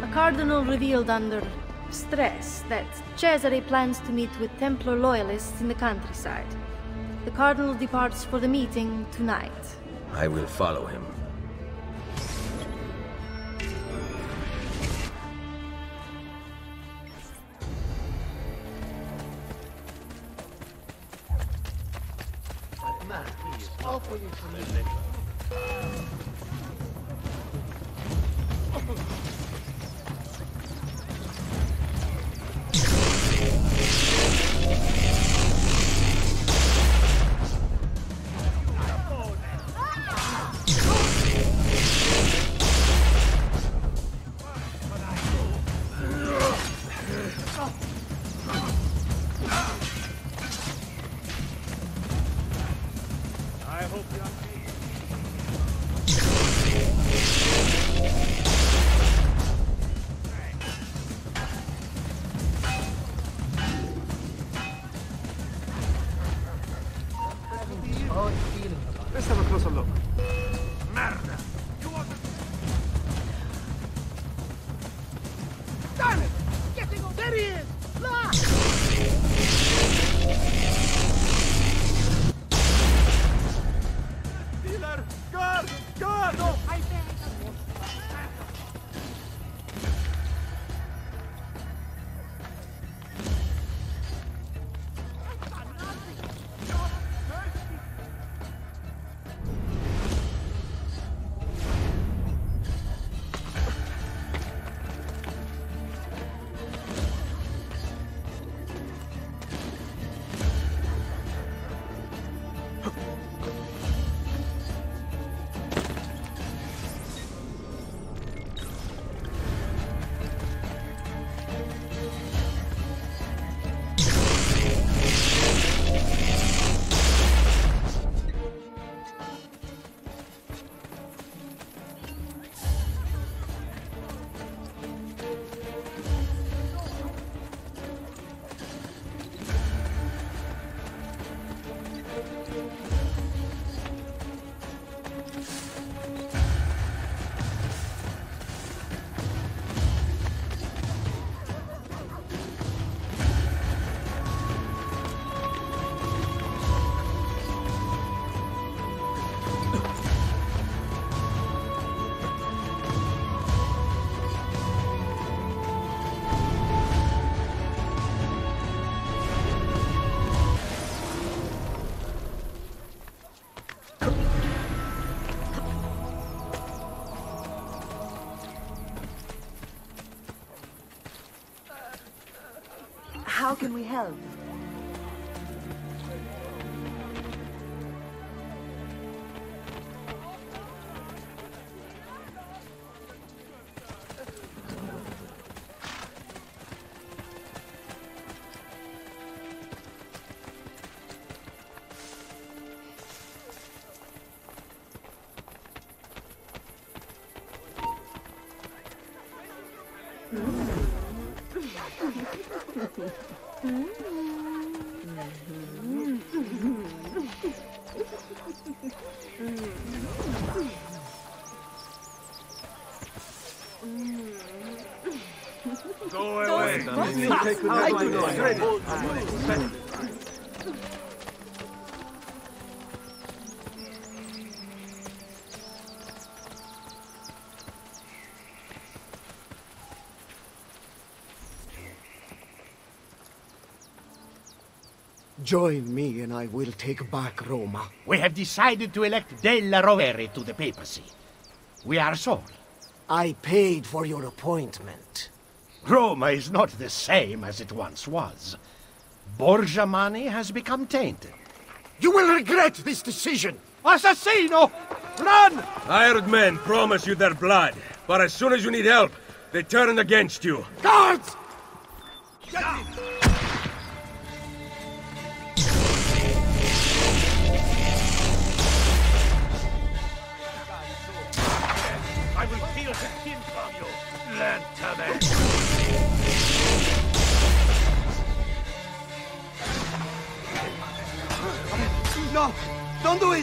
Cardinal revealed under stress that Cesare plans to meet with Templar loyalists in the countryside. The Cardinal departs for the meeting tonight. I will follow him. Let's have a closer look. Merda! Damn it! Getting on! There he is! Look! Dealer! Guard! Guard! No, I beg. How can we help? Go away! Join me and I will take back Roma. We have decided to elect Della Rovere to the papacy. We are sorry. I paid for your appointment. Roma is not the same as it once was. Borgia money has become tainted. You will regret this decision! Assassino! Run! Hired men promise you their blood, but as soon as you need help, they turn against you. Guards! I will steal the skin from you! Learn to me! No! Don't do it!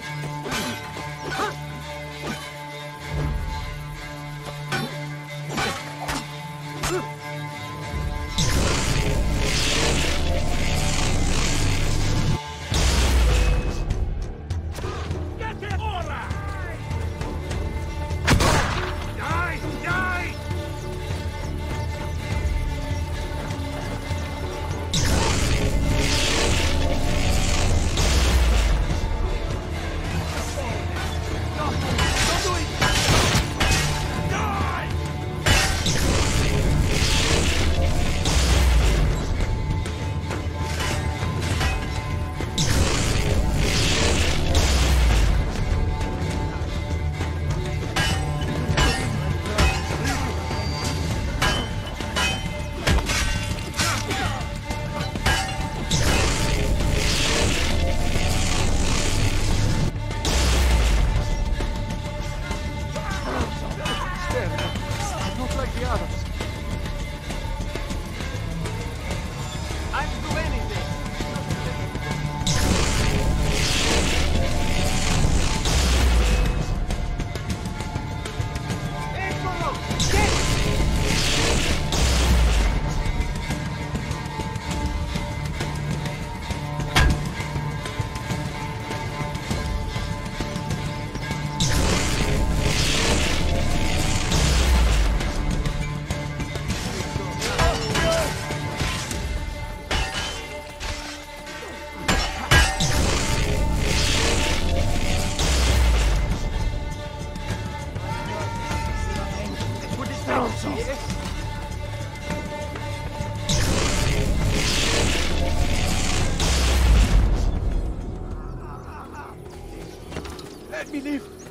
Let me live.